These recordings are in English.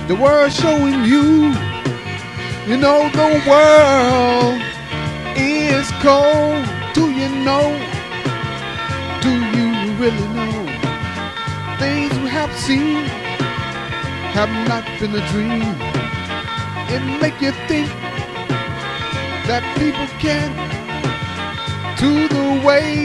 The world showing you, you know the world is cold. Do you know? Do you really know? Things we have seen have not been a dream. It make you think that people can do the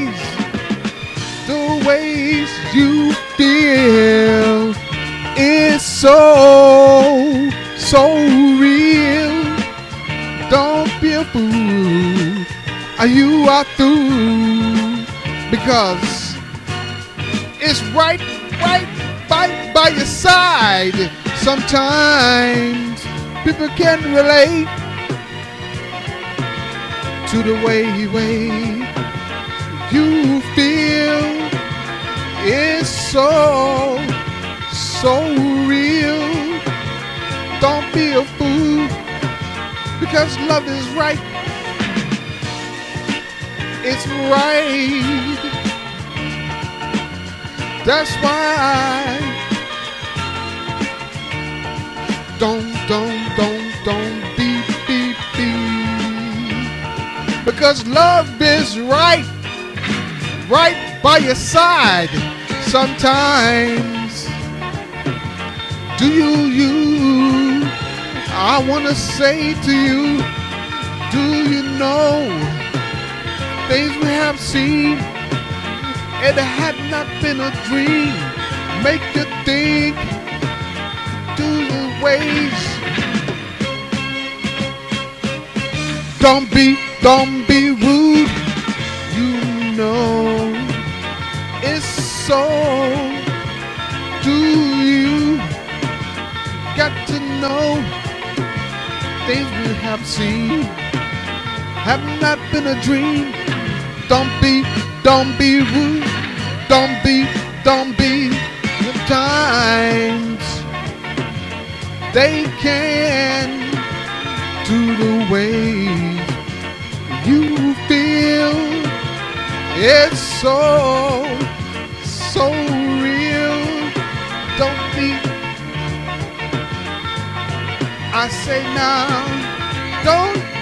ways you feel is so real. Don't be a fool. You are through, because it's right by your side. Sometimes people can relate to the way you feel is so real. Don't be a fool, because love is right. It's right. That's why don't be. Because love is right by your side. Sometimes do you I wanna say to you, do you know things we have seen? It had not been a dream. Make you think, do the ways. Don't be rude. You know it's so. Do you got to know things we have seen have not been a dream? Don't be rude. Don't be. Sometimes they can do the way you feel. It's so real. Don't be. I say now, don't